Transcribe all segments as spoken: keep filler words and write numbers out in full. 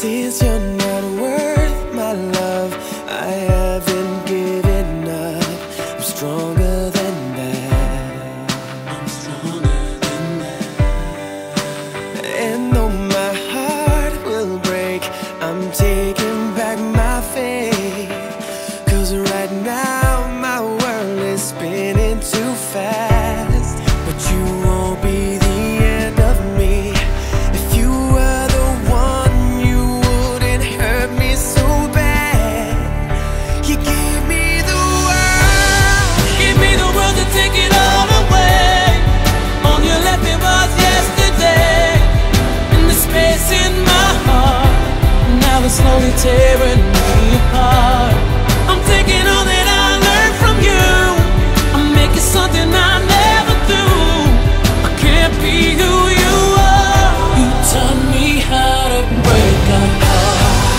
Since you're not worth my love, I haven't given up. I'm stronger than that. I'm stronger than that. And though my heart will break, I'm taking back my faith. Cause right now my world is spinning too fast. But you won't be the end of me. If you were the one, you wouldn't hurt me so bad. You gave me the world, Give me the world to take it all away. On your left it was yesterday. And the space in my heart, now it's slowly tearing me apart. I'm taking all that I learned from you. I'm making something I never do. I can't be who you are. You taught me how to break a heart.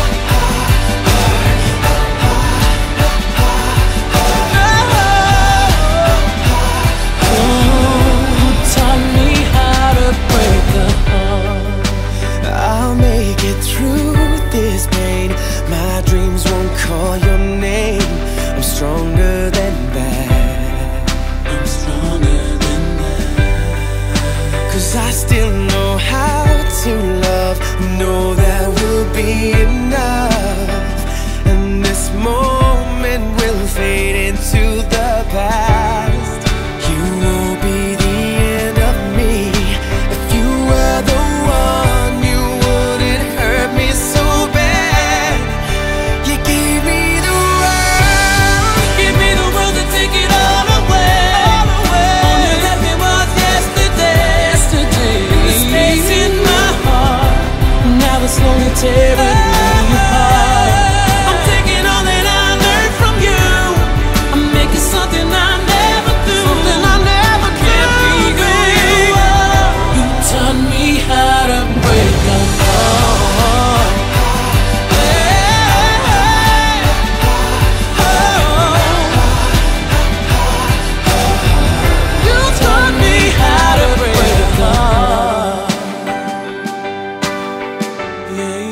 Oh, you taught me how to break a heart. I'll make it through this pain. My dreams won't call your name. I'm stronger than that. I'm stronger than that. Cause I still know how to love. Know that will be enough. And this moment will fade into the past. You won't be the end of me. If you were the one, you wouldn't hurt me so bad. You gave me the world. Give me the world to take it all away. On your left it was yesterday. And the space in my heart, now it's slowly tearing me apart. I'm taking all that I learned from you. I'm making something I never do. Something I never can't be who you are. You taught me how to break a heart. You taught me how to break a heart. Yeah,